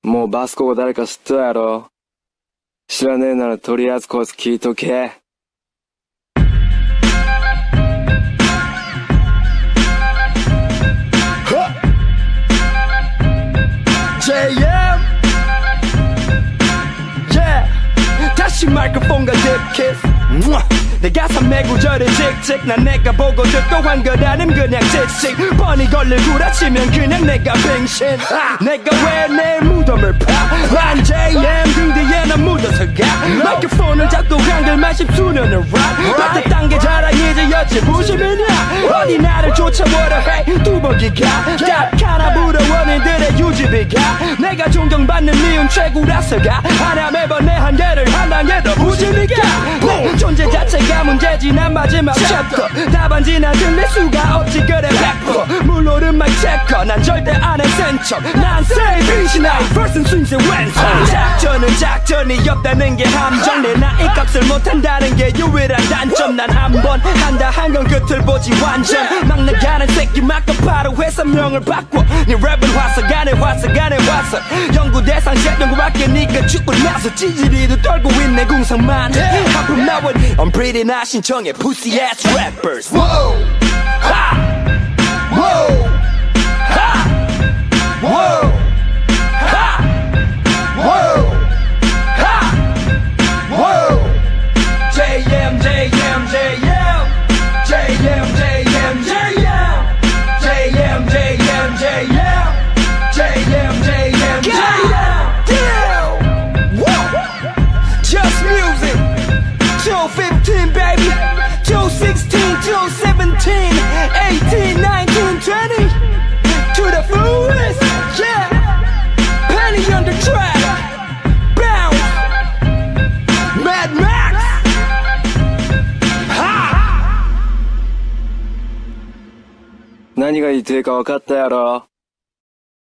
もうバスコが誰か知ったやろ。知らねえならとりあえずこいつ聞いとけ。 JM Yeah 다시 마이크폰과 딥키스 내 가슴 매구절에 칙칙 난 내가 보고 듣고 한 거라는 그냥 지식 뻔히 걸릴 구라치면 그냥 내가 빙신 내가 왜 내 무덤을 파난 JM 등 뒤에 난 묻어서 가 마이크폰을 잡고 한글만 10수년을 랩 따뜻한 게 자랑이지 여치 부심이냐 어디 나를 쫓아오려 해 뚜벅이가 딱 하나 부러워 니들의 유지비가 내가 존경받는 이윤 최고라서가 하나 매번 내 한계를 한 단계 더 부심이가 내 존재 자체가 문제지 난 마지막 챕터 답안지 난 들릴 수가 없지 그래 100% 물놀은 마이 체커 난 절대 안 해 센척 난 say 빛이나 version swing의 왼손 작전은 작전이 없다는 게 함정 내 나이 값을 못한다는 게 유일한 단점 난 한 번 한다 한 건 끝을 보지 완전 막 나가는 새끼 막고 바로 회사명을 바꿔 네 랩은 화석 안에 화석 안에 화석 연구대상 연구밖에 니가 죽고 나서 찌질이도 떨고 있네 궁상만 하품 나원 I'm pretty 나 신청해 pussy ass rappers Whoa ha Whoa ha Whoa ha Whoa ha Whoa JM JM JM JM JM JM JM JM JM JM JM JM Whoa Just music 215 baby 216 217 18 19 20 to the fullest yeah penny on the track bounce Mad Max ha 何が言いてえか分かったやろ。